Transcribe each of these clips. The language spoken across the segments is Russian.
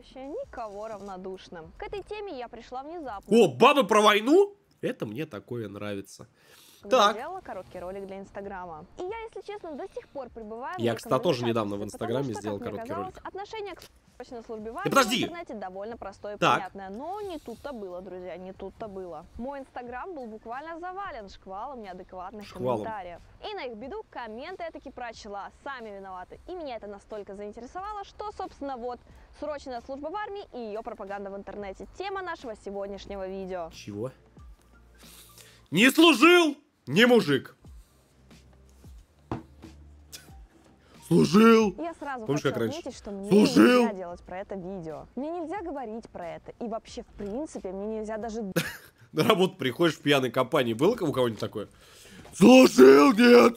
оставляющая никого равнодушным. К этой теме я пришла внезапно. О, бабы про войну? Это мне такое нравится. Когда делала короткий ролик для Инстаграма. И я, если честно, до сих пор пребываю... Я, кстати, тоже недавно в Инстаграме сделал короткий ролик. Отношение к срочной службе в подожди! в интернете довольно простое и понятное. Но не тут-то было, друзья, не тут-то было. Мой Инстаграм был буквально завален шквалом неадекватных комментариев. И на их беду комменты я таки прочла, сами виноваты. И меня это настолько заинтересовало, что, собственно, вот, срочная служба в армии и ее пропаганда в интернете. Тема нашего сегодняшнего видео. Чего? Не служил! Не мужик. Служил. Я сразу Помнишь, хочу как раньше? отметить, что мне Служил. нельзя делать про это видео. Мне нельзя говорить про это. И вообще, в принципе, мне нельзя даже... На работу приходишь в пьяной компании. Было у кого-нибудь такое? Служил, нет!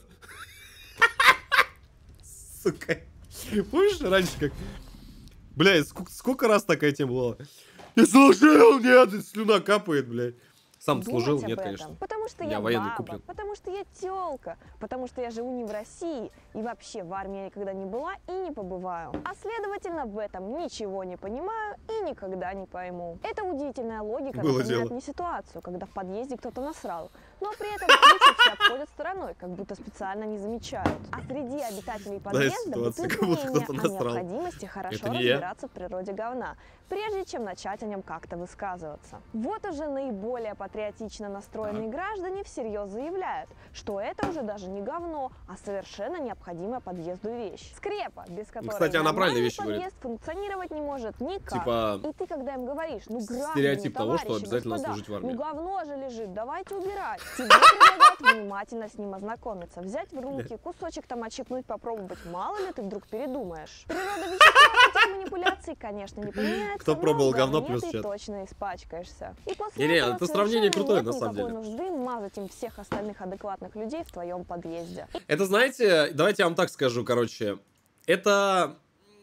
Сука. Помнишь, раньше как... Бля, сколько раз такая тема была? Не служил, нет! И слюна капает, блядь. Сам служил? Нет, конечно. Потому что я военный баба, куплен. потому что я тёлка, потому что я живу не в России, и вообще в армии я никогда не была и не побываю. А следовательно, в этом ничего не понимаю и никогда не пойму. Это удивительная логика напоминает мне ситуацию, когда в подъезде кто-то насрал, но при этом случай все обходят стороной, как будто специально не замечают. А среди обитателей подъезда бытует мнение о необходимости хорошо разбираться в природе говна, прежде чем начать о нем как-то высказываться. Вот уже наиболее патриотично настроенные граждане всерьез заявляют, что это уже даже не говно, а совершенно необходимая подъезду вещь. Скрепа, без которой кстати, она правильные вещи подъезд функционировать не может никак. Типа, и ты, когда им говоришь, ну граждане, стереотип того, что обязательно господа, служить в армии. Ну говно же лежит, давайте убирать. Тебе предлагают внимательно с ним ознакомиться, взять в руки, кусочек там отщипнуть, попробовать. Мало ли ты вдруг передумаешь. Природа вещей этих манипуляций, конечно, не поменяется. Кто пробовал говно, плюс ты чат. точно испачкаешься. И после Не, этого это сравнение крутое, на самом никакой деле. нужды мазать им всех остальных адекватных людей в твоем подъезде. Это, знаете, давайте я вам так скажу, короче. Это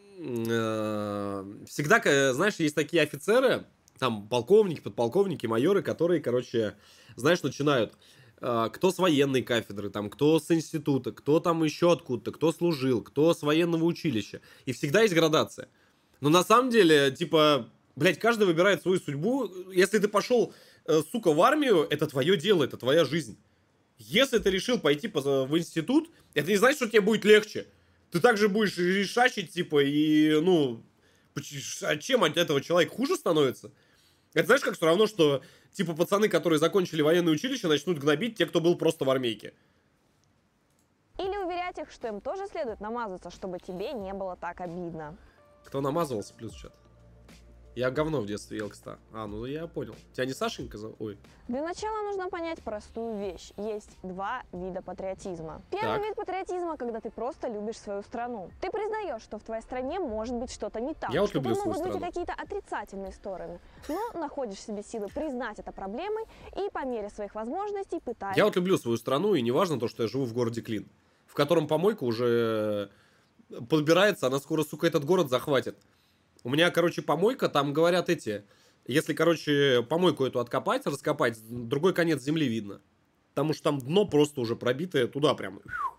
всегда, знаешь, есть такие офицеры, там полковники, подполковники, майоры, которые, короче, знаешь, начинают. Кто с военной кафедры, там, кто с института, кто там еще откуда-то, кто служил, кто с военного училища. И всегда есть градация. Но на самом деле, типа, блядь, каждый выбирает свою судьбу. Если ты пошел, сука, в армию, это твое дело, это твоя жизнь. Если ты решил пойти в институт, это не значит, что тебе будет легче. Ты также будешь решачить, типа, и, ну, а чем от этого человек хуже становится? Это знаешь, как все равно, что, типа, пацаны, которые закончили военное училище, начнут гнобить те, кто был просто в армейке. Или уверять их, что им тоже следует намазаться, чтобы тебе не было так обидно. Кто намазывался, плюс чат. Я говно в детстве ел, кстати. Ну я понял. Тебя не Сашенька зовут? Ой. Для начала нужно понять простую вещь. Есть два вида патриотизма. Первый вид патриотизма, когда ты просто любишь свою страну. Ты признаешь, что в твоей стране может быть что-то не так. Я вот что люблю свою могут страну. быть и какие-то отрицательные стороны. Но находишь в себе силы признать это проблемой и по мере своих возможностей пытаешься... Я вот люблю свою страну, и не важно то, что я живу в городе Клин, в котором помойка уже подбирается, она скоро, сука, этот город захватит. У меня, короче, помойка, там говорят если, короче, помойку эту откопать, раскопать, другой конец земли видно. Потому что там дно просто уже пробитое туда прям.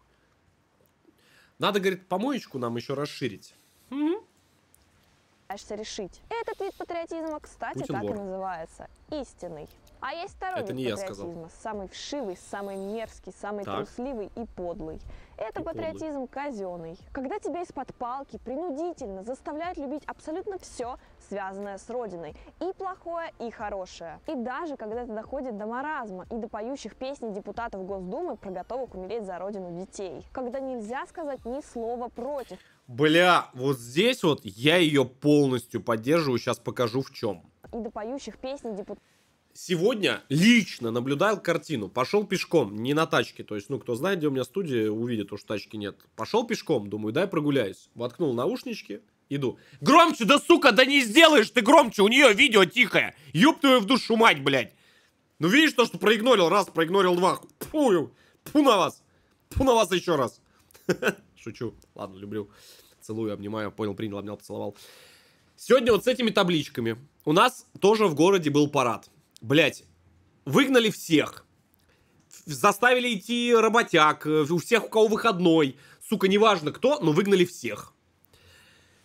Надо, говорит, помоечку нам еще расширить. решить. Этот вид патриотизма, кстати, Путин так и вор. называется. Истинный. А есть второй Это вид не я патриотизма. сказал. Самый вшивый, самый мерзкий, самый Так. трусливый и подлый. Это И патриотизм казенный. Когда тебя из-под палки принудительно заставляют любить абсолютно все, связанное с Родиной. И плохое, и хорошее. И даже когда это доходит до маразма и до поющих песни депутатов Госдумы про готовых умереть за Родину детей. Когда нельзя сказать ни слова против. Бля, вот здесь вот я ее полностью поддерживаю, сейчас покажу в чем. И до поющих песни депутатов. Сегодня лично наблюдал картину. Пошел пешком, не на тачке. То есть, ну, кто знает, где у меня студия, увидит, что тачки нет. Пошел пешком, думаю, дай прогуляюсь. Воткнул наушнички, иду. Громче, да сука, да не сделаешь ты громче, у нее видео тихое. Ёб твою в душу мать, блядь. Ну, видишь то, что проигнорил раз, проигнорил два. Фу, фу на вас. Фу на вас еще раз. Шучу. Ладно, люблю. Целую, обнимаю. Понял, принял, обнял, поцеловал. Сегодня вот с этими табличками. У нас тоже в городе был парад. Блять, выгнали всех. Заставили идти работяг. У всех, у кого выходной. Сука, неважно кто, но выгнали всех.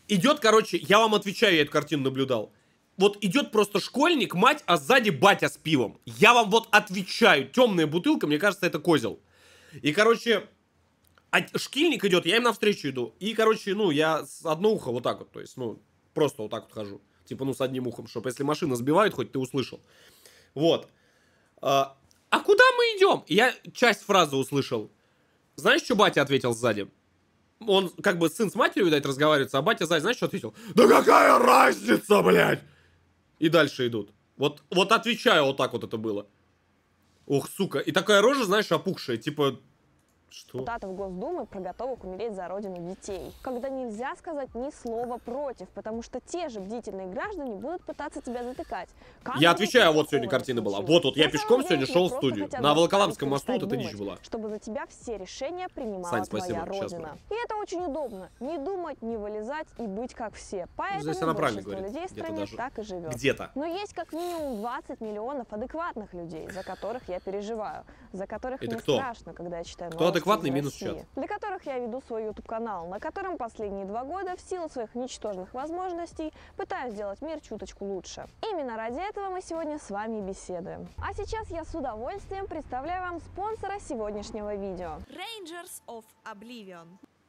идет, короче, я вам отвечаю, я эту картину наблюдал. Вот идет просто школьник, мать, а сзади батя с пивом. Я вам вот отвечаю, темная бутылка, мне кажется, это козел. И, короче, шкильник идет, я им навстречу иду. И, короче, ну, я с одно ухо вот так вот, то есть, ну, просто вот так вот хожу. Типа, ну, с одним ухом, чтобы если машина сбивает, хоть ты услышал. Вот. А куда мы идем? Я часть фразы услышал. Знаешь, что батя ответил сзади? Он, как бы, сын с матерью, видать, разговаривает, а батя сзади, знаешь, что ответил? Да какая разница, блядь! И дальше идут. Вот отвечаю, вот так вот это было. Ох, сука. И такая рожа, знаешь, опухшая, типа... Что? Депутатов Госдумы про готовых умереть за родину детей. Когда нельзя сказать ни слова против, потому что те же бдительные граждане будут пытаться тебя затыкать. Я отвечаю, вот сегодня картина была. Вот я пешком сегодня шел в студию. На Волоколамском мосту вот эта дичь была. Чтобы за тебя все решения принимала Сань, спасибо. твоя родина. И это очень удобно. Не думать, не вылезать и быть как все. Поэтому здесь она правильно большинство говорит. людей в стране так и живет. Где-то. Но есть как минимум 20 миллионов адекватных людей, за которых я переживаю. За которых это мне кто? страшно, когда я читаю кто новости адекватный из минус России. чат. Для которых я веду свой YouTube-канал, на котором последние 2 года в силу своих ничтожных возможностей пытаюсь сделать мир чуточку лучше. Именно ради этого мы сегодня с вами беседуем. А сейчас я с удовольствием представляю вам спонсора сегодняшнего видео. Rangers of Oblivion.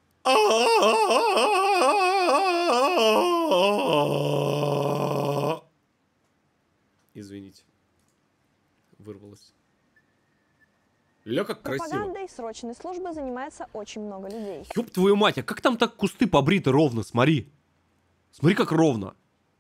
Извините. Вырвалось. Ля, как красиво. Пропагандой срочной службы занимается очень много людей. Ёб твою мать, а как там так кусты побриты ровно, смотри. Смотри, как ровно.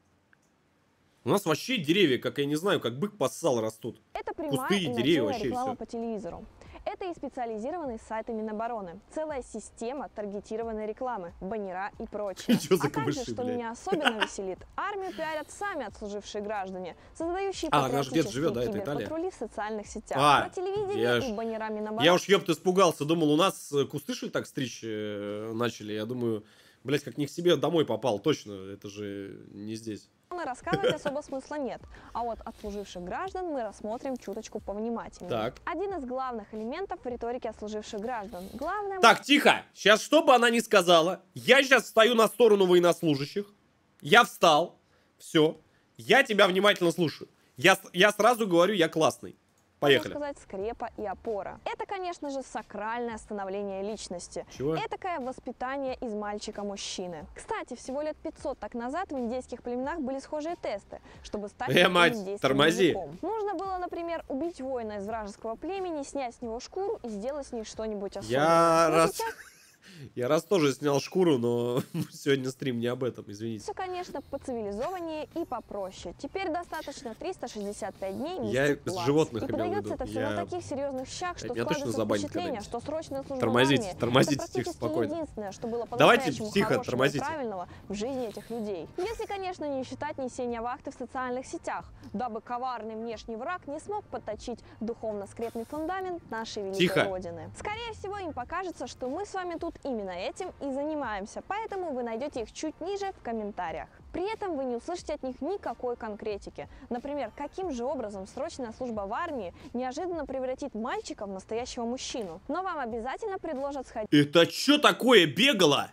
У нас вообще деревья, как я не знаю, как бык поссал, растут. Это прямая Кусты и и деревья надежная вообще реклама всё. по телевизору. Это и специализированные сайты Минобороны, целая система таргетированной рекламы, баннера и прочее. Чё за А также, камыши, что блядь? меня особенно веселит, армию пиарят сами отслужившие граждане, создающие наш дед патриотические живет, да, это Италия. киберпатрули в социальных сетях. А, Про телевидение я и ж- баннера Минобороны. Я уж, ёпт, испугался, думал, у нас кусты, что ли, так стричь начали. Я думаю, блядь, как не к себе домой попал, точно, это же не здесь. Рассказывать особо смысла нет, а вот отслуживших граждан мы рассмотрим чуточку повнимательнее. Так. Один из главных элементов в риторике отслуживших граждан. Главное... Так, тихо! Сейчас, что бы она ни сказала, я сейчас встаю на сторону военнослужащих. Я встал. Все. Я тебя внимательно слушаю. Я сразу говорю, я классный. Поехали. Можно сказать, скрепа и опора. Это, конечно же, сакральное становление личности. Чего? Этакое воспитание из мальчика-мужчины. Кстати, всего лет 500 так назад в индейских племенах были схожие тесты, чтобы стать мать, индейским тормози. мужиком. Нужно было, например, убить воина из вражеского племени, снять с него шкуру и сделать с ней что-нибудь особенное. Я раз тоже снял шкуру, но сегодня стрим не об этом, извините. Все, конечно, поцивилизованнее и попроще. Теперь достаточно 365 дней Я нести с плац. животных И имел в подается виду. это все на таких серьезных щах, что Меня точно складывается забанят впечатление, когда-нибудь. что срочная служба Тормозите, в армии тормозите, это тихо, практически спокойно. единственное, что было Давайте по-настоящему тихо, хорошего тормозите. и правильного в жизни этих людей. Если, конечно, не считать несения вахты в социальных сетях, дабы коварный внешний враг не смог подточить духовно-скрепный фундамент нашей великой Тихо. Родины. Скорее всего, им покажется, что мы с вами тут именно этим и занимаемся, поэтому вы найдете их чуть ниже в комментариях. При этом вы не услышите от них никакой конкретики. Например, каким же образом срочная служба в армии неожиданно превратит мальчика в настоящего мужчину. Но вам обязательно предложат сходить Это что такое бегало?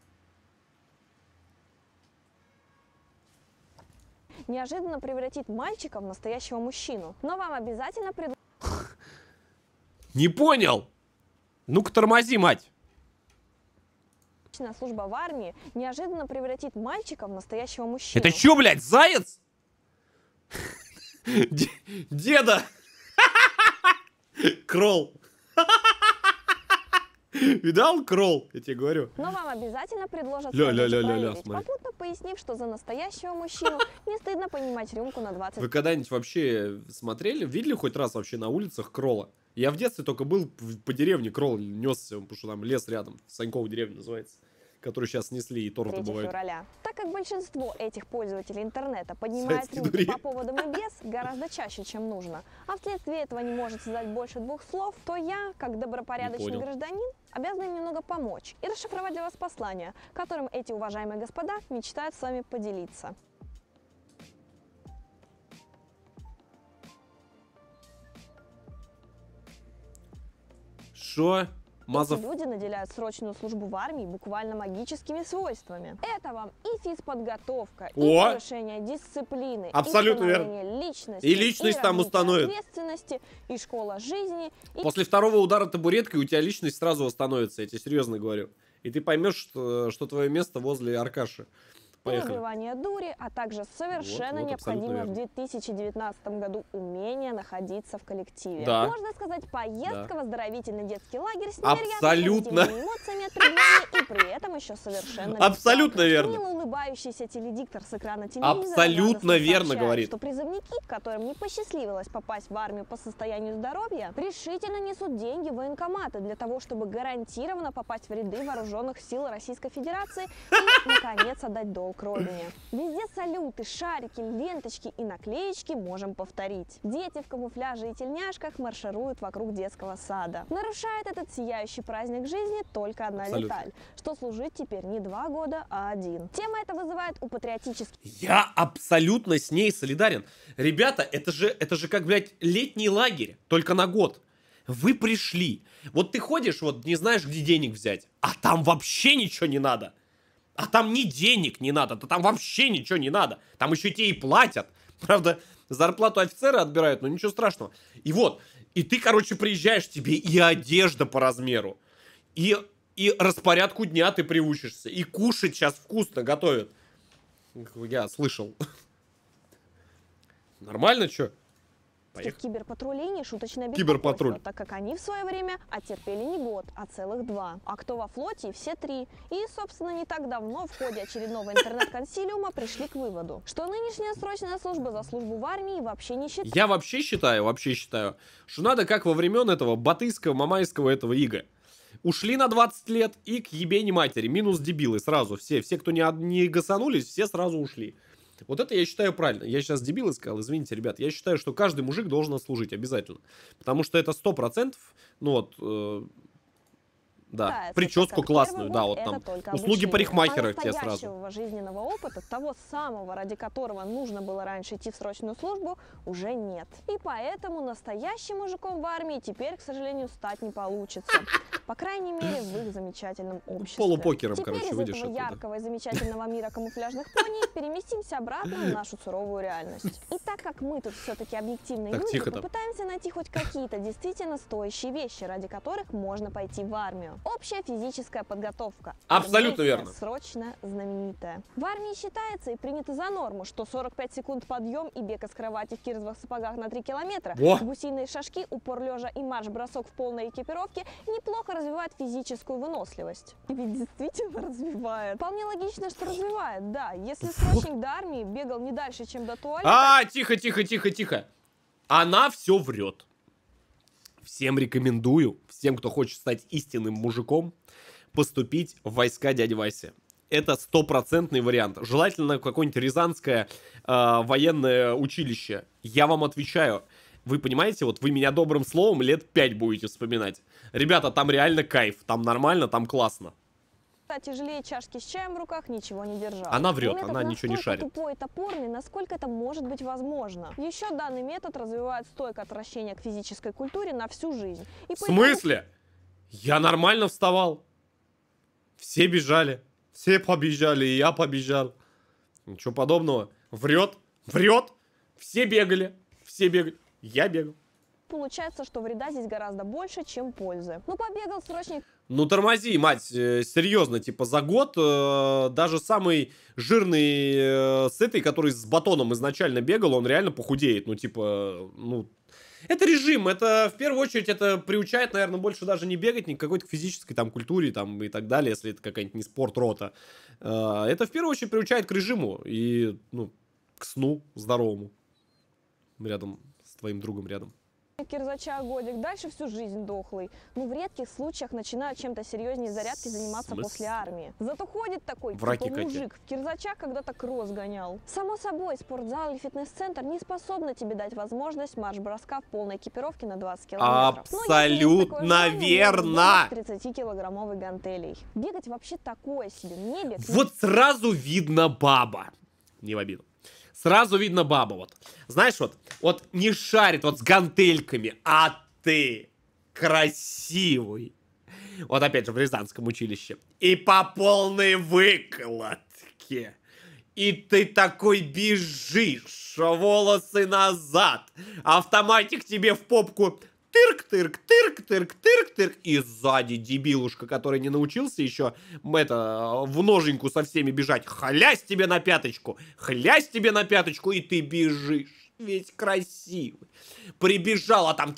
неожиданно превратит мальчика в настоящего мужчину. Но вам обязательно предложат Не понял. Ну-ка тормози, мать. срочная служба в армии неожиданно превратит мальчика в настоящего мужчину. Это что, блядь, заяц? Деда! Кролл. Видал кролл? Я тебе говорю. Но вам обязательно предложат Ля-ля-ля-ля-ля, сходить и проверить, смотри. попутно пояснив, что за настоящего мужчину не стыдно понимать рюмку на 20. Вы когда-нибудь вообще смотрели, видели хоть раз вообще на улицах кролла? Я в детстве только был по деревне, кролл несся, потому что там лес рядом, Санькова деревня называется, которую сейчас снесли и торты 3 бывают. февраля. Так как большинство этих пользователей интернета поднимает Советский рюмки дворе. по поводам и без гораздо чаще, чем нужно, а вследствие этого не может сказать больше 2 слов, то я, как добропорядочный понял. гражданин, обязана им немного помочь и расшифровать для вас послание, которым эти уважаемые господа мечтают с вами поделиться. Шо? Мазов. Эти люди наделяют срочную службу в армии буквально магическими свойствами. Это вам и физподготовка, и О! повышение дисциплины, Абсолютно и верно. становление личности, И личность там развитие установит. ответственности, и школа жизни, и После второго удара табуреткой у тебя личность сразу восстановится, я тебе серьезно говорю. И ты поймешь, что твое место возле Аркаши. Поехали. выбивание дури, а также совершенно Вот, абсолютно необходимое в 2019 году умение находиться в коллективе. Да. Можно сказать, поездка в оздоровительный детский лагерь с Абсолютно. невероятными эмоциями от применения и при этом еще совершенно Абсолютно бесплатно. верно. Мило улыбающийся теледиктор с экрана телевизора Абсолютно радостно верно сообщает, говорит. что призывники, которым не посчастливилось попасть в армию по состоянию здоровья, решительно несут деньги в военкоматы для того, чтобы гарантированно попасть в ряды вооруженных сил Российской Федерации и, наконец, отдать долг родине. Везде салюты, шарики, ленточки и наклеечки можем повторить. Дети в камуфляже и тельняшках маршируют вокруг детского сада. Нарушает этот сияющий праздник жизни только одна Абсолютно. деталь, что служить теперь не 2 года, а 1. Тема эта вызывает у патриотических Я абсолютно с ней солидарен. Ребята, это же как, блядь, летний лагерь, только на год. Вы пришли. Вот ты ходишь, вот не знаешь, где денег взять, а там вообще ничего не надо. А там ни денег не надо, да там вообще ничего не надо. Там еще те и платят. Правда, зарплату офицера отбирают, но ничего страшного. И вот, и ты, короче, приезжаешь, тебе и одежда по размеру, и распорядку дня ты приучишься, и кушать сейчас вкусно готовят. Я слышал. Нормально, что? Поехали. киберпатрулей нешуточное Киберпатруль. беспокойство, так как они в свое время оттерпели не год, а целых 2. А кто во флоте, все 3. И, собственно, не так давно в ходе очередного интернет-консилиума пришли к выводу, что нынешняя срочная служба за службу в армии вообще не считается. Я вообще считаю, что надо как во времен этого батыйского, мамайского этого ига. Ушли на 20 лет и к ебени матери. Минус дебилы сразу. Все, кто не гасанулись, все сразу ушли. Вот это я считаю правильно. Я сейчас дебилы сказал, извините, ребят. Я считаю, что каждый мужик должен отслужить обязательно. Потому что это 100%, ну вот, да, прическу Так как классную, первый да, год вот это там только услуги обучение. парикмахера А тебе сразу. настоящего жизненного опыта, того самого, ради которого нужно было раньше идти в срочную службу, уже нет. И поэтому настоящим мужиком в армии теперь, к сожалению, стать не получится. По крайней мере, в их замечательном обществе. Полупокером, Теперь короче, из выйдешь этого оттуда. яркого и замечательного мира камуфляжных пони переместимся обратно в нашу суровую реальность. И так как мы тут все-таки объективные Так, люди, тихо там. попытаемся найти хоть какие-то действительно стоящие вещи, ради которых можно пойти в армию. Общая физическая подготовка. Абсолютно Армейская, верно. Срочно знаменитая. В армии считается и принято за норму, что 45 секунд подъем и бег из кровати в кирзовых сапогах на 3 километра, Во! гусиные шажки, упор лежа и марш-бросок в полной экипировке неплохо развивает физическую выносливость. И ведь действительно развивает. Вполне логично, что развивает, да. Если срочник до армии бегал не дальше, чем до туалета... Тихо. Она все врет. Всем рекомендую, всем, кто хочет стать истинным мужиком, поступить в войска дяди Васи. Это 100% вариант. Желательно какое-нибудь рязанское военное училище. Я вам отвечаю. Вы понимаете, вот вы меня добрым словом лет 5 будете вспоминать. Ребята, там реально кайф. Там нормально, там классно. Тяжелее чашки с чаем в руках ничего не держал. Она врет, Метод она ничего не настолько шарит. Тупой и топорный, насколько это может быть возможно. Еще данный метод развивает стойкое отвращение к физической культуре на всю жизнь. И В смысле? Я нормально вставал. Все бежали. Все побежали, и я побежал. Ничего подобного. Врет. Все бегали. Я бегал. Получается, что вреда здесь гораздо больше, чем пользы. Ну, побегал срочник. Ну, тормози, мать, серьезно, типа, за год даже самый жирный с этой, который с батоном изначально бегал, он реально похудеет. Ну, типа, ну... Это режим, это, в первую очередь, это приучает, наверное, больше даже не бегать, ни к какой-то физической там культуре там и так далее, если это какая-нибудь не спорт-рота. Это, в первую очередь, приучает к режиму и, ну, к сну здоровому. Рядом с твоим другом рядом. Кирзача годик, дальше всю жизнь дохлый. Ну, в редких случаях начинают чем-то серьезнее зарядки заниматься после армии. Зато ходит такой, Враки типа какие. мужик, в кирзачах когда-то кросс гонял. Само собой, спортзал или фитнес-центр не способны тебе дать возможность марш-броска в полной экипировке на 20 километров. Абсолютно верно! 30-килограммовых гантелей. Бегать вообще такое себе, не бег. Вот сразу видно баба. Не в обиду. Сразу видно баба, вот. Знаешь, вот не шарит вот с гантельками, а ты красивый, Вот опять же в Рязанском училище. И по полной выкладке. И ты такой бежишь, волосы назад. Автоматик тебе в попку. Тырк-тырк, тырк-тырк, тырк-тырк. И сзади дебилушка, который не научился еще в ноженьку со всеми бежать. Хлясь тебе на пяточку. Хлясь тебе на пяточку. И ты бежишь. Весь красивый. Прибежала там.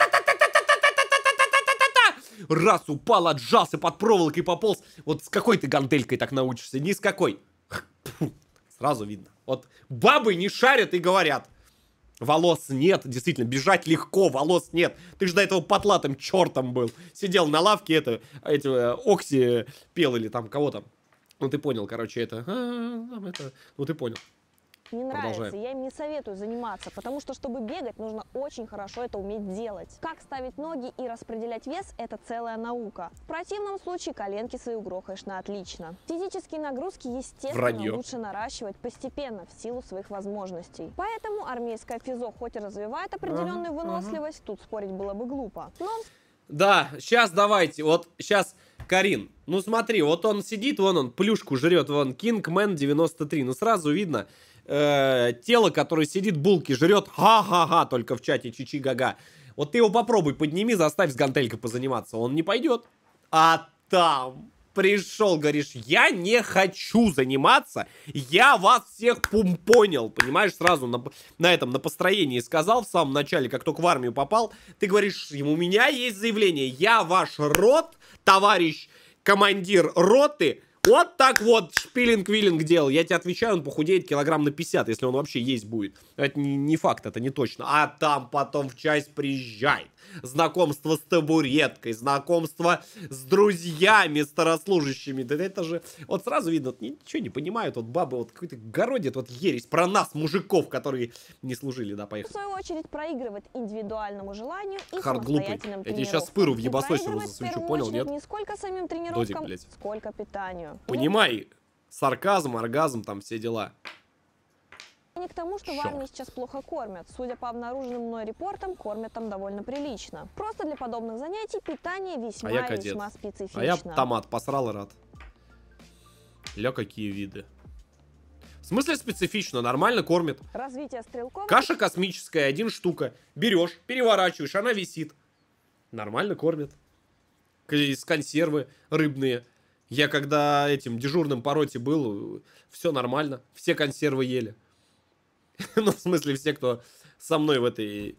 Раз упал, отжался под проволокой, пополз. Вот с какой ты гантелькой так научишься? Ни с какой. Сразу видно. Вот бабы не шарят и говорят. Волос нет, действительно, бежать легко, волос нет. Ты же до этого потлатым чертом был. Сидел на лавке, Окси пел или там кого там. Ну ты понял, короче, ну ты понял. Не нравится, Продолжаем. я им не советую заниматься, потому что, чтобы бегать, нужно очень хорошо это уметь делать. Как ставить ноги и распределять вес – это целая наука. В противном случае коленки свои угрохаешь на отлично. Физические нагрузки, естественно, Вранье. лучше наращивать постепенно, в силу своих возможностей. Поэтому армейская физо хоть и развивает определенную выносливость, тут спорить было бы глупо. Но Да, сейчас давайте, вот сейчас, Карин, ну смотри, вот он сидит, вон он, плюшку жрет, вон, Kingman 93, ну сразу видно, тело, которое сидит, булки жрет, ха-ха-ха, только в чате, чичи-гага. Вот ты его попробуй, подними, заставь с гантелькой позаниматься, он не пойдет. А там пришел, говоришь, я не хочу заниматься, я вас всех понял, понимаешь, сразу на построении сказал в самом начале, как только в армию попал, ты говоришь ему, у меня есть заявление, я ваш рот, товарищ командир роты, вот так вот шпилинг-виллинг делал. Я тебе отвечаю, он похудеет килограмм на 50, если он вообще есть будет. Это не факт, это не точно. А там потом в часть приезжает. Знакомство с табуреткой, знакомство с друзьями старослужащими. Да это же... Вот сразу видно, вот ничего не понимают. Вот бабы вот какой-то городит, вот ересь про нас, мужиков, которые не служили, да, в поехали. свою очередь проигрывает индивидуальному желанию и Хард глупый. самостоятельным Я тебе тренировкам. сейчас пыру в И ебасосину проигрывает в засвечу, первую понял, очередь нет? не сколько самим Додик, тренировкам, блядь. сколько питанию. Понимай, сарказм, оргазм, там все дела. Не к тому, что в Чёрт. армии сейчас плохо кормят. Судя по обнаруженным мной репортам, кормят там довольно прилично. Просто для подобных занятий питание весьма А я и кадет. весьма специфично. А я томат посрал и рад. Ля, какие виды. В смысле специфично? Нормально кормят. Развитие стрелков... Каша космическая, 1 штука. Берешь, переворачиваешь, она висит. Нормально кормят. Из консервы рыбные. Я когда этим дежурным по роте был, все нормально. Все консервы ели. Ну, в смысле, все, кто со мной в этой...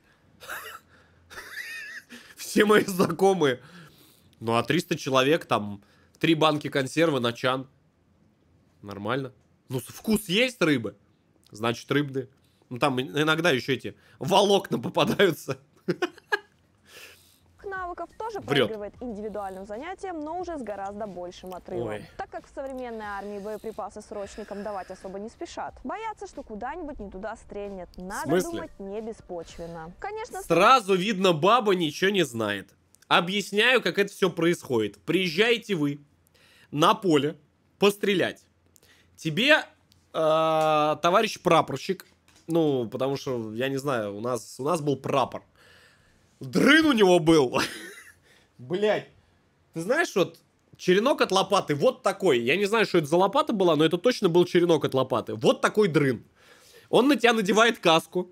Все мои знакомые. Ну, а 300 человек, там, 3 банки консервы на чан. Нормально. Ну, вкус есть рыбы? Значит, рыбные. Ну, там иногда еще эти волокна попадаются. навыков тоже Врет. проигрывает индивидуальным занятиям, но уже с гораздо большим отрывом. Ой. Так как в современной армии боеприпасы срочникам давать особо не спешат. Боятся, что куда-нибудь не туда стрельнет. Надо смысле? думать не беспочвенно. Конечно, Сразу видно, баба ничего не знает. Объясняю, как это все происходит. Приезжаете вы на поле пострелять. Тебе товарищ прапорщик, ну, потому что, я не знаю, у нас был прапор. Дрын у него был. Блять. Ты знаешь, вот черенок от лопаты вот такой. Я не знаю, что это за лопата была, но это точно был черенок от лопаты. Вот такой дрын. Он на тебя надевает каску.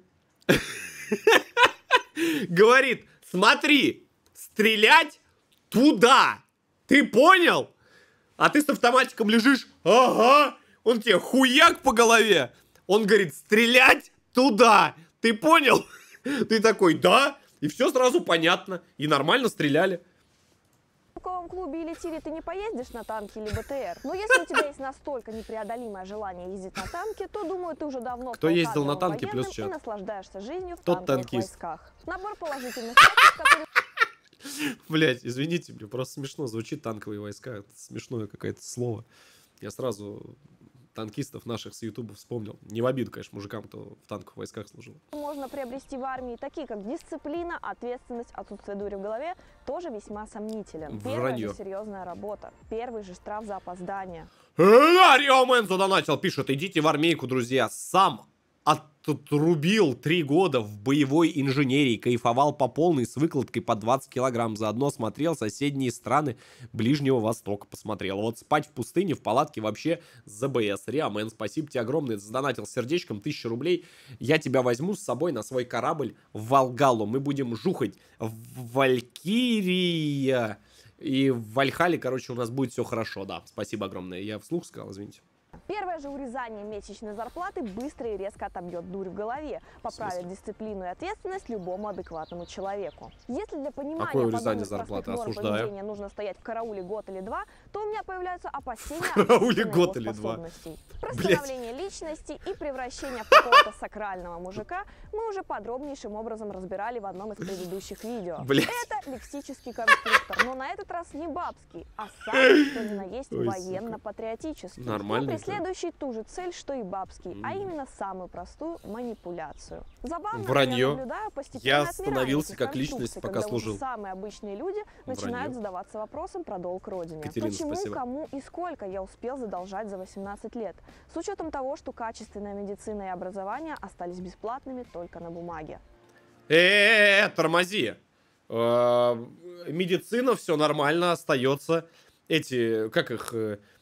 Говорит, смотри, стрелять туда. Ты понял? А ты с автоматиком лежишь. Ага. Он тебе хуяк по голове. Он говорит, стрелять туда. Ты понял? Ты такой, да. И все сразу понятно. И нормально стреляли. в стрелковом клубе или тире ты не поездишь на танке или БТР. Но если у тебя есть настолько непреодолимое желание ездить на танке, то, думаю, ты уже давно Кто стал ездил на кадровым танке, плюс военным чат. и наслаждаешься жизнью в Тот танковых танкист. войсках. Набор положительных качеств, которые Блять, извините, мне просто смешно звучит танковые войска. Это смешное какое-то слово. Я сразу танкистов наших с Ютуба вспомнил. Не в обиду, конечно, мужикам, кто в танковых войсках служил. можно приобрести в армии, такие как дисциплина, ответственность, отсутствие дури в голове, тоже весьма сомнителен. Первая Вранье. же серьезная работа. Первый же штраф за опоздание. Рио Мэн задонатил, пишет, идите в армейку, друзья. Сам тут рубил 3 года в боевой инженерии, кайфовал по полной с выкладкой по 20 килограмм. Заодно смотрел соседние страны Ближнего Востока. Посмотрел. Вот спать в пустыне, в палатке вообще ЗБС. Риамен, спасибо тебе огромное. Задонатил сердечком 1000 рублей. Я тебя возьму с собой на свой корабль в Волгалу. Мы будем жухать в Валькирия. И в Вальхале, короче, у нас будет все хорошо. Да, спасибо огромное. Я вслух сказал, извините. Первое же урезание месячной зарплаты быстро и резко отобьет дурь в голове, поправит дисциплину и ответственность любому адекватному человеку. Если для понимания Какое урезание подобных зарплаты? простых норм Осуждаю. поведения нужно стоять в карауле год или два, то у меня появляются опасения карауле относительно год его или два. способностей. Про становление личности и превращение в какого-то сакрального мужика мы уже подробнейшим образом разбирали в одном из предыдущих видео. Блять. Это лексический конструктор, но на этот раз не бабский, а самый, что ни на есть, Ой, военно-патриотический. Нормальный. Преследующий ту же цель, что и бабский, а именно самую простую манипуляцию. Забавно, Вранье. я наблюдаю постепенное Я отмирание становился этих как личность, конструкций, пока когда уже служил. самые обычные люди начинают задаваться вопросом про долг родине. Катерина, Почему, спасибо. кому и сколько я успел задолжать за 18 лет? С учетом того, что качественная медицина и образование остались бесплатными только на бумаге. Тормози. Медицина, все нормально, остается. Эти, как их,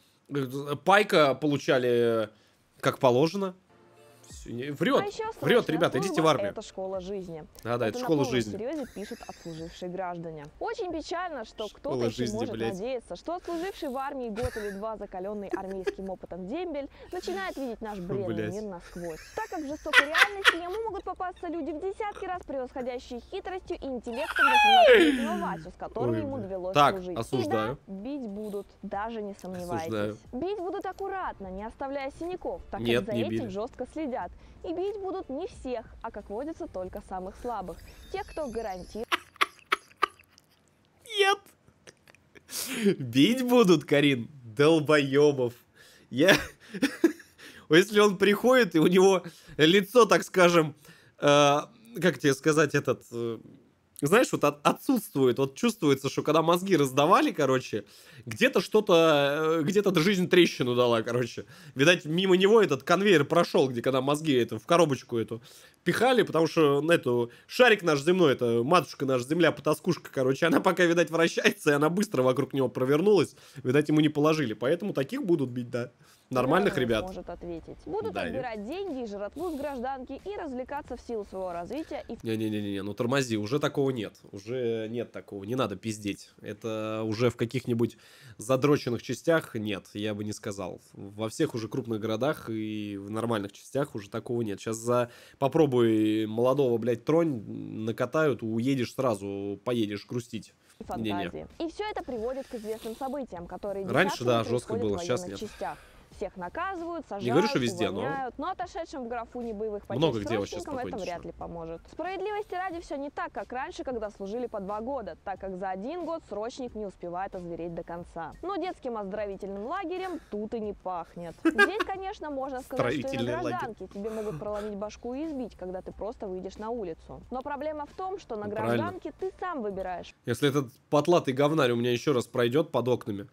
пайка получали как положено. Врет, А еще врет, срочная ребята, идите в служба – армию. Это школа жизни. Да, это на школа полном жизни. серьезе пишут отслужившие граждане. Очень печально, что кто-то Школа еще жизни, может блядь. надеяться, что отслуживший в армии год или два закаленный армейским опытом дембель начинает видеть наш бренный Блядь. мир насквозь. Так как в жестокой реальности ему могут попасться люди в десятки раз превосходящие хитростью и интеллектом 18-летнего Васю, с которыми Ой, ему блядь. довелось Так, служить. осуждаю. И да, бить будут, даже не сомневайтесь. Осуждаю. Бить будут аккуратно, не оставляя синяков, так Нет, как за не этим били. жестко следят. И бить будут не всех, а, как водится, только самых слабых. Тех, кто гарантирует Нет. Бить будут, Карин, долбоебов. Я... Если он приходит, и у него лицо, так скажем, как тебе сказать, этот... знаешь, вот отсутствует, вот чувствуется, что когда мозги раздавали, короче, где-то что-то, где-то жизнь трещину дала, короче. Видать, мимо него этот конвейер прошел, где когда мозги это, в коробочку эту пихали, потому что эту шарик наш земной, это матушка наша земля, потаскушка, короче, она пока, видать, вращается, и она быстро вокруг него провернулась, видать, ему не положили, поэтому таких будут бить, да. Нормальных ребят. Может ответить. Будут Да, отбирать деньги и жратву с гражданки и развлекаться в силу своего развития и Не-не-не, ну тормози, уже такого нет. Уже нет такого, не надо пиздеть. Это уже в каких-нибудь задроченных частях нет, я бы не сказал. Во всех уже крупных городах и в нормальных частях уже такого нет. Сейчас попробуй молодого, блядь, тронь, накатают, уедешь сразу, поедешь грустить. фантазии. Не-не. И все это приводит к известным событиям, которые Раньше, да, десятками жестко происходят было, в сейчас военных нет. частях. Всех наказывают, сажают, Не говорю, что везде, но увольняют, но отошедшим в графу небоевых потерь много где вообще срочникам это спокойнее вряд всё. ли поможет. Справедливости ради все не так, как раньше, когда служили по 2 года, так как за 1 год срочник не успевает озвереть до конца. Но детским оздоровительным лагерем тут и не пахнет. Здесь, конечно, можно сказать, что и на Строительный лагерь. гражданке тебе могут проломить башку и избить, когда ты просто выйдешь на улицу. Но проблема в том, что на Ну, правильно. гражданке ты сам выбираешь, если этот потлатый говнарь у меня еще раз пройдет под окнами,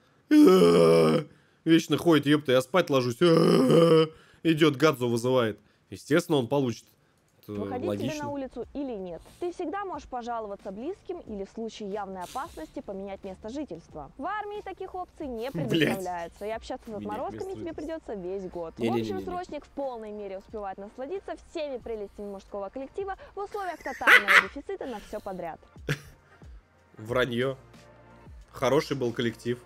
вечно ходит, ёпта, я спать ложусь, идет, Гадзу вызывает. Естественно, он получит. Это выходить тебе на логично. улицу или нет. Ты всегда можешь пожаловаться близким или в случае явной опасности поменять место жительства. В армии таких опций не предоставляется, и общаться с Менять отморозками место тебе придется весь год. В Не-не-не-не-не. общем, срочник в полной мере успевает насладиться всеми прелестями мужского коллектива в условиях тотального дефицита на все подряд. Вранье. Хороший был коллектив.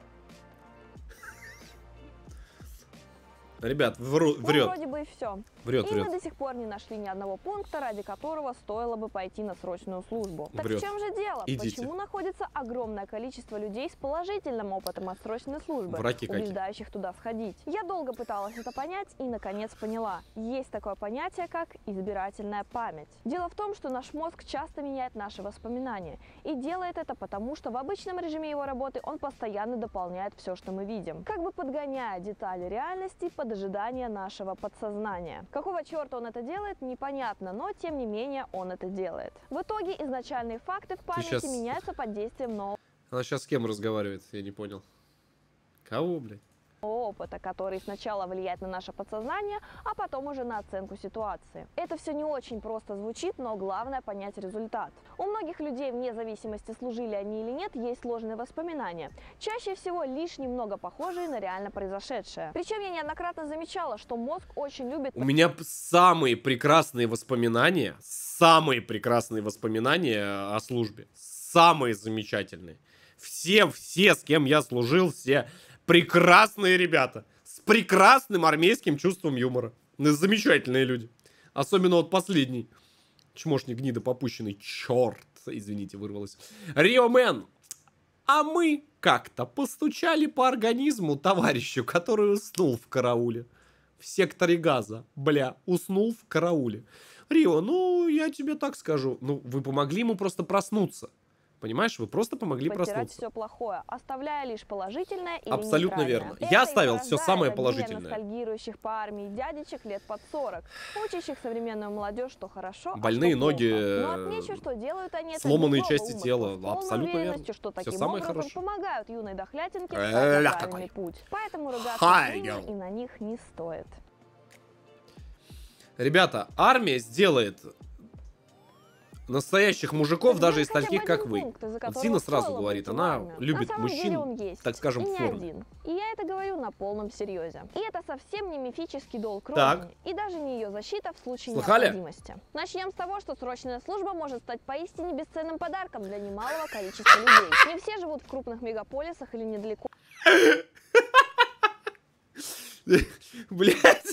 Ребят, Ну, врет, вроде бы и все. врет, И мы врет. до сих пор не нашли ни одного пункта, ради которого стоило бы пойти на срочную службу. Так Врет. в чем же дело? Идите. Почему находится огромное количество людей с положительным опытом отсроченной службы, Враки-каки. убеждающих туда сходить? Я долго пыталась это понять и, наконец, поняла. Есть такое понятие, как избирательная память. Дело в том, что наш мозг часто меняет наши воспоминания. И делает это потому, что в обычном режиме его работы он постоянно дополняет все, что мы видим. Как бы подгоняя детали реальности под ожидание нашего подсознания. Какого черта он это делает, непонятно, но тем не менее он это делает. В итоге изначальные факты в памяти щас- меняются под действием нового Она сейчас с кем разговаривает? Я не понял. Кого, блядь? опыта, который сначала влияет на наше подсознание, а потом уже на оценку ситуации. Это все не очень просто звучит, но главное понять результат. У многих людей, вне зависимости, служили они или нет, есть сложные воспоминания. Чаще всего лишь немного похожие на реально произошедшее. Причем я неоднократно замечала, что мозг очень любит... У меня самые прекрасные воспоминания о службе. Самые замечательные. Все, с кем я служил, все прекрасные ребята. С прекрасным армейским чувством юмора. Замечательные люди. Особенно вот последний. Чмошник гнида попущенный. Черт, извините, вырвалось. Риомен. А мы как-то постучали по организму товарищу, который уснул в карауле. В секторе газа. Бля, уснул в карауле. Рио, ну, я тебе так скажу. Ну, вы помогли ему просто проснуться. Понимаешь, вы просто помогли подтирать проснуться. все плохое, оставляя лишь положительное или Абсолютно нейтральное. верно. Это Я и оставил все порождает самое обмен положительное. ностальгирующих по армии дядечек лет под 40, учащих современную молодежь, что хорошо, Больные а что ноги, плохо. Но отмечу, что делают они это сломанные без злого части умысла, тела. с полной Абсолютно верно. уверенностью, что Всё таким самое образом хорошее. помогают юной дохлятинке встать на Ля правильный какой. путь. Поэтому ругаться Хай, с ними гал. и на них не стоит. Ребята, армия сделает настоящих мужиков, Так даже был из хотя бы таких, один как вы. пункт, из-за Вот которого Зина сразу стоило говорит, пойти в она армию. любит На самом деле он мужчин, есть. так скажем, И в не форме. один. И я это говорю на полном серьезе. И это совсем не мифический долг Так. Родине, и даже не ее защита в случае Слыхали? необходимости. Начнем с того, что срочная служба может стать поистине бесценным подарком для немалого количества людей. Не все живут в крупных мегаполисах или недалеко. Блять.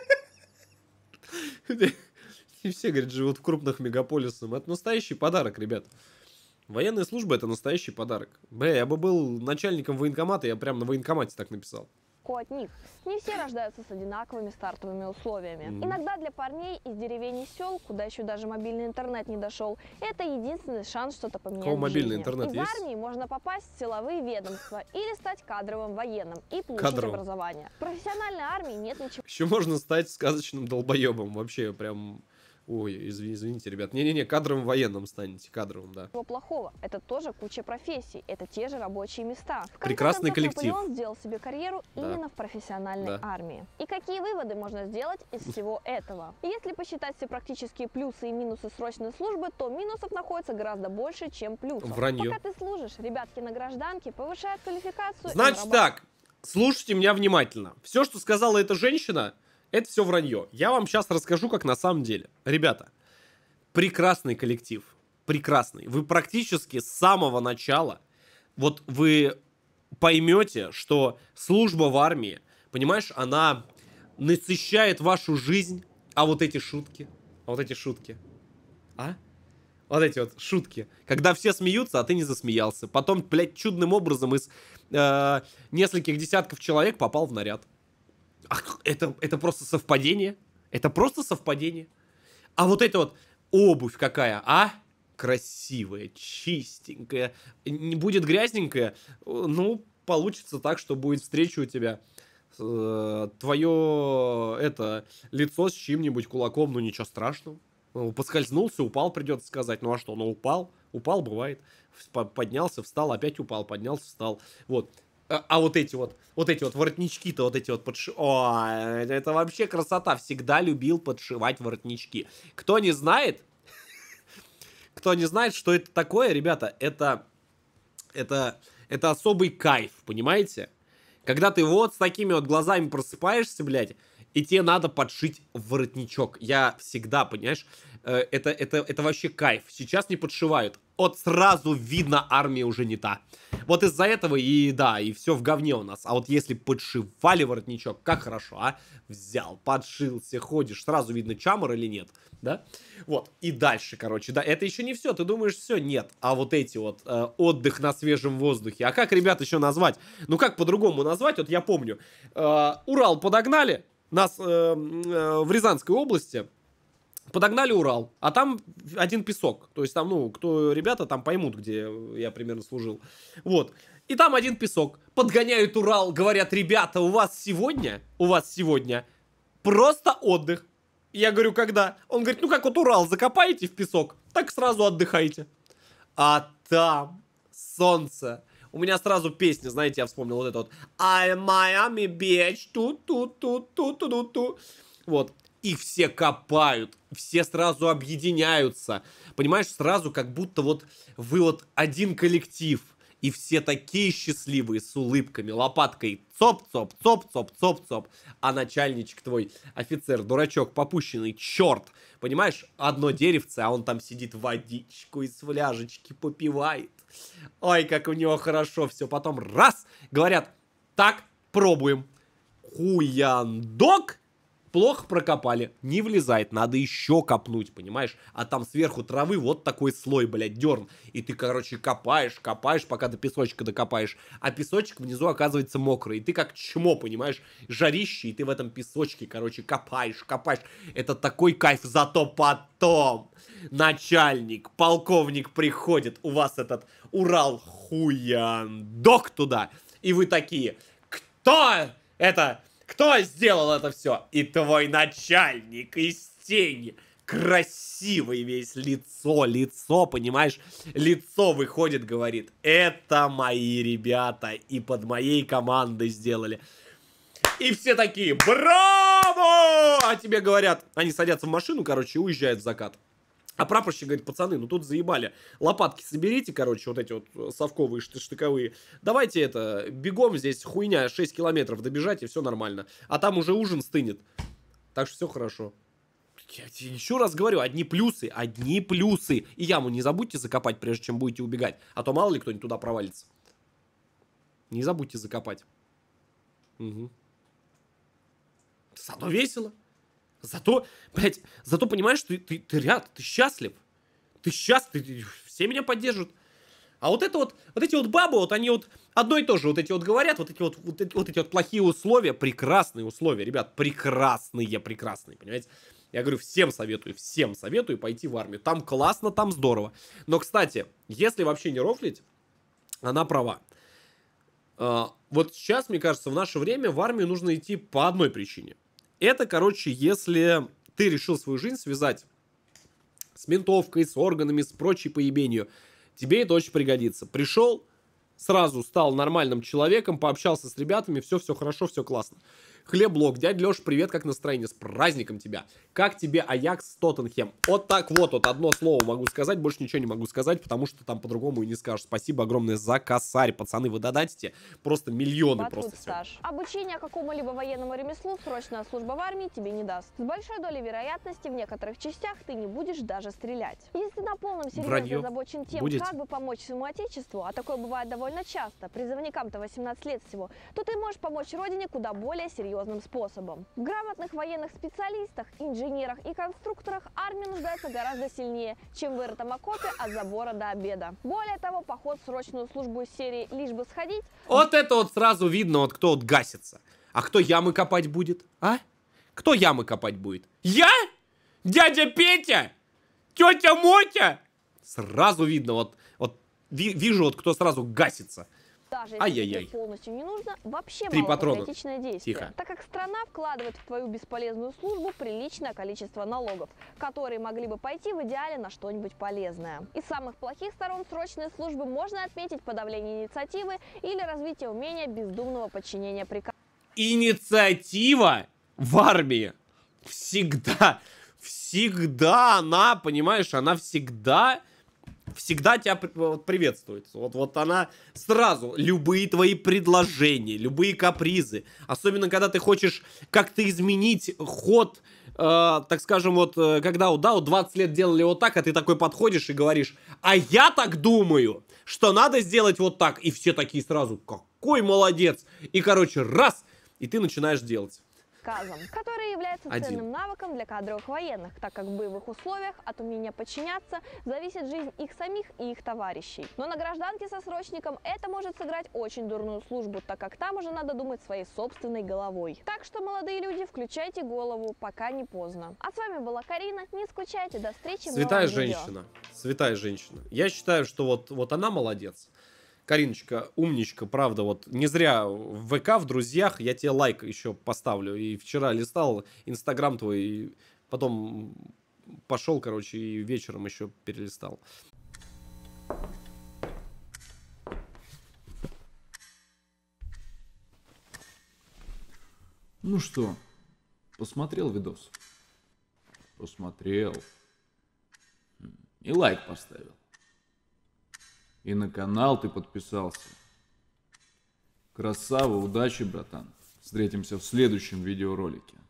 Не все, говорит, живут в крупных мегаполисах. Это настоящий подарок, ребят. Военная служба — это настоящий подарок. Бля, я бы был начальником военкомата, я прям на военкомате так написал. От них. Не все рождаются с одинаковыми стартовыми условиями. Иногда для парней из деревень и сел, куда еще даже мобильный интернет не дошел, это единственный шанс что-то поменять Кого в мобильный жизни. интернет Из есть? армии можно попасть в силовые ведомства или стать кадровым военным и получить Кадровым. образование. В профессиональной армии нет ничего Еще можно стать сказочным долбоебом. Вообще прям... Ой, извините, ребят. Не-не-не, кадровым военным станете. Кадровым, да. плохого. Это тоже куча профессий. Это те же рабочие места. В конце Прекрасный концов, коллектив. Наполеон сделал себе карьеру Да. именно в профессиональной Да. армии. И какие выводы можно сделать из всего этого? Если посчитать все практические плюсы и минусы срочной службы, то минусов находится гораздо больше, чем плюсов. Вранье. Пока ты служишь, ребятки на гражданке повышают квалификацию. и Значит нарабатывают так, слушайте меня внимательно. Все, что сказала эта женщина, это все вранье. Я вам сейчас расскажу, как на самом деле. Ребята, прекрасный коллектив. Прекрасный. Вы практически с самого начала, вот вы поймете, что служба в армии, понимаешь, она насыщает вашу жизнь. А вот эти шутки, вот эти шутки, когда все смеются, а ты не засмеялся. Потом, блядь, чудным образом из нескольких десятков человек попал в наряд. Ах, это просто совпадение. Это просто совпадение. А вот эта вот обувь какая, а? Красивая, чистенькая. Не будет грязненькая, ну, получится так, что будет встреча у тебя. Твое, лицо с чьим-нибудь кулаком, ну, ничего страшного. Поскользнулся, упал, придется сказать. Ну, а что, ну, упал, бывает. Поднялся, встал, опять упал, поднялся, встал. Вот. А вот эти вот воротнички-то, вот эти вот Ой, это вообще красота. Всегда любил подшивать воротнички. Кто не знает, что это такое, ребята, это особый кайф, понимаете? Когда ты вот с такими вот глазами просыпаешься, блядь, и тебе надо подшить воротничок. Я всегда, понимаешь, это вообще кайф. Сейчас не подшивают. Вот сразу видно, армия уже не та. Вот из-за этого и все в говне у нас. А вот если подшивали воротничок, как хорошо, а? Взял, подшился, ходишь, сразу видно, чамор или нет, да? Вот, и дальше, короче, да, это еще не все, ты думаешь, все, нет. А вот эти вот, отдых на свежем воздухе. А как, ребят, еще назвать? Ну, как по-другому назвать? Вот я помню, Урал подогнали, нас в Рязанской области, подогнали Урал, а там один песок. То есть там, ну, ребята там поймут, где я примерно служил. Вот. И там один песок. Подгоняют Урал, говорят, ребята, у вас сегодня просто отдых. Я говорю, когда? Он говорит, ну как вот Урал закопаете в песок, так сразу отдыхайте. А там солнце, У меня сразу песня, знаете, я вспомнил вот это вот. I'm Miami Beach, ту-ту-ту-ту-ту-ту-ту. Вот. Их все копают, все сразу объединяются. Понимаешь, сразу как будто вот вы вот один коллектив. И все такие счастливые, с улыбками, лопаткой. Цоп-цоп, цоп-цоп, цоп-цоп. А начальничек твой, офицер, дурачок, попущенный, черт. Понимаешь, одно деревце, а он там сидит, водичку из фляжечки попивает. Ой, как у него хорошо все. Потом раз, говорят, так, пробуем. Хуяндок. Плохо прокопали, не влезает, надо еще копнуть, понимаешь? А там сверху травы вот такой слой, блядь, дерн. И ты, короче, копаешь, пока до песочка докопаешь. А песочек внизу оказывается мокрый. И ты как чмо, понимаешь? Жарище, и ты в этом песочке, короче, копаешь. Это такой кайф, зато потом начальник, полковник приходит, у вас этот Урал хуяндок туда. И вы такие, кто это... Кто сделал это все? И твой начальник из тени. Красивый весь лицо, понимаешь? Лицо выходит, говорит, это мои ребята и под моей командой сделали. И все такие, браво! А тебе говорят, они садятся в машину, короче, и уезжают в закат. А прапорщик говорит, пацаны, ну тут заебали. Лопатки соберите, короче, вот эти вот совковые, штыковые. Давайте это, бегом здесь хуйня, 6 километров добежать, и все нормально. А там уже ужин стынет. Так что все хорошо. Я тебе еще раз говорю, одни плюсы, одни плюсы. И яму не забудьте закопать, прежде чем будете убегать. А то мало ли кто-нибудь туда провалится. Не забудьте закопать. Угу. Зато весело. Зато, блядь, понимаешь, ты ряд, ты счастлив. Ты счастлив, все меня поддержат. А вот это вот, вот эти вот бабы, вот они вот одно и то же вот эти вот говорят, вот эти вот плохие условия, прекрасные условия, ребят, прекрасные, понимаете? Я говорю, всем советую пойти в армию. Там классно, там здорово. Но, кстати, если вообще не рофлить, она права. Вот сейчас, мне кажется, в наше время в армию нужно идти по одной причине. Это, короче, если ты решил свою жизнь связать с ментовкой, с органами, с прочей поебенью, тебе это очень пригодится. Пришел, сразу стал нормальным человеком, пообщался с ребятами, все хорошо, все классно. Хлеблок, дядя Леш, привет, как настроение? С праздником тебя. Как тебе Аякс Тоттенхэм? Вот так вот одно слово могу сказать, больше ничего не могу сказать, потому что там по-другому и не скажешь. Спасибо огромное за косарь, пацаны, вы додатите просто миллионы просто. Стаж. Обучение какому-либо военному ремеслу срочная служба в армии тебе не даст. С большой долей вероятности в некоторых частях ты не будешь даже стрелять. Если ты на полном серьезе озабочен тем, как бы помочь своему отечеству, а такое бывает довольно часто, призывникам-то 18 лет всего, то ты можешь помочь родине куда более серьезным способом. В грамотных военных специалистах, инженерах и конструкторах армия нуждается гораздо сильнее, чем в вырытом окопе от забора до обеда. Более того, поход в срочную службу из серии «Лишь бы сходить». Вот это вот сразу видно, вот кто вот гасится. А кто ямы копать будет? А? Кто ямы копать будет? Я? Дядя Петя? Тетя Мотя? Сразу видно, вот вижу, вот кто сразу гасится. Даже если тебе полностью не нужно, вообще малопатриотичное действие. Тихо. Так как страна вкладывает в твою бесполезную службу приличное количество налогов, которые могли бы пойти в идеале на что-нибудь полезное. Из самых плохих сторон срочной службы можно отметить подавление инициативы или развитие умения бездумного подчинения приказам. Инициатива в армии всегда она, понимаешь, она всегда тебя приветствует. Вот она сразу, любые твои предложения, любые капризы, особенно когда ты хочешь как-то изменить ход, так скажем, вот когда вот 20 лет делали вот так, а ты такой подходишь и говоришь, а я так думаю, что надо сделать вот так, и все такие сразу, какой молодец, и короче, раз, и ты начинаешь делать. Который является ценным навыком для кадровых военных, так как в боевых условиях от умения подчиняться зависит жизнь их самих и их товарищей. Но на гражданке со срочником это может сыграть очень дурную службу, так как там уже надо думать своей собственной головой. Так что, молодые люди, включайте голову, пока не поздно. А с вами была Карина, не скучайте, до встречи в новом видео. Святая женщина. Я считаю, что вот она молодец. Кариночка, умничка, правда, вот не зря в ВК, в друзьях я тебе лайк еще поставлю. И вчера листал Инстаграм твой, и потом пошел, короче, и вечером еще перелистал. Ну что, посмотрел видос? Посмотрел. И лайк поставил. И на канал ты подписался. Красава, удачи, братан. Встретимся в следующем видеоролике.